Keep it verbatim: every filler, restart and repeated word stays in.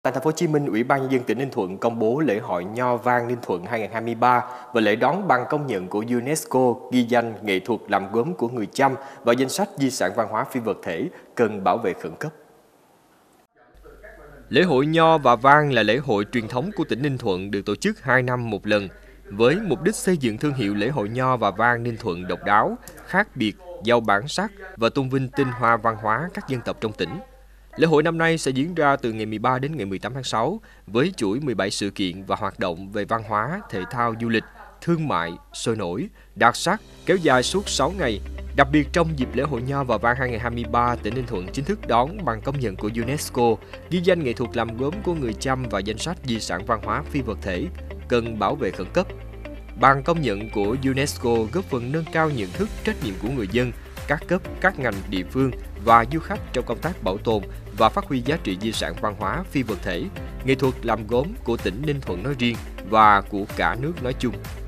Tại thành phố Hồ Chí Minh, Ủy ban nhân dân tỉnh Ninh Thuận công bố lễ hội Nho Vang Ninh Thuận hai không hai ba và lễ đón bằng công nhận của UNESCO ghi danh nghệ thuật làm gốm của người Chăm vào danh sách di sản văn hóa phi vật thể cần bảo vệ khẩn cấp. Lễ hội Nho và Vang là lễ hội truyền thống của tỉnh Ninh Thuận được tổ chức hai năm một lần, với mục đích xây dựng thương hiệu lễ hội Nho và Vang Ninh Thuận độc đáo, khác biệt, giàu bản sắc và tôn vinh tinh hoa văn hóa các dân tộc trong tỉnh. Lễ hội năm nay sẽ diễn ra từ ngày mười ba đến ngày mười tám tháng sáu với chuỗi mười bảy sự kiện và hoạt động về văn hóa, thể thao, du lịch, thương mại, sôi nổi, đặc sắc kéo dài suốt sáu ngày. Đặc biệt trong dịp lễ hội Nho và Vang hai không hai ba, tỉnh Ninh Thuận chính thức đón bằng công nhận của UNESCO ghi danh nghệ thuật làm gốm của người Chăm vào danh sách di sản văn hóa phi vật thể cần bảo vệ khẩn cấp. Bằng công nhận của UNESCO góp phần nâng cao nhận thức, trách nhiệm của người dân, các cấp, các ngành, địa phương và du khách trong công tác bảo tồn và phát huy giá trị di sản văn hóa phi vật thể, nghệ thuật làm gốm của tỉnh Ninh Thuận nói riêng và của cả nước nói chung.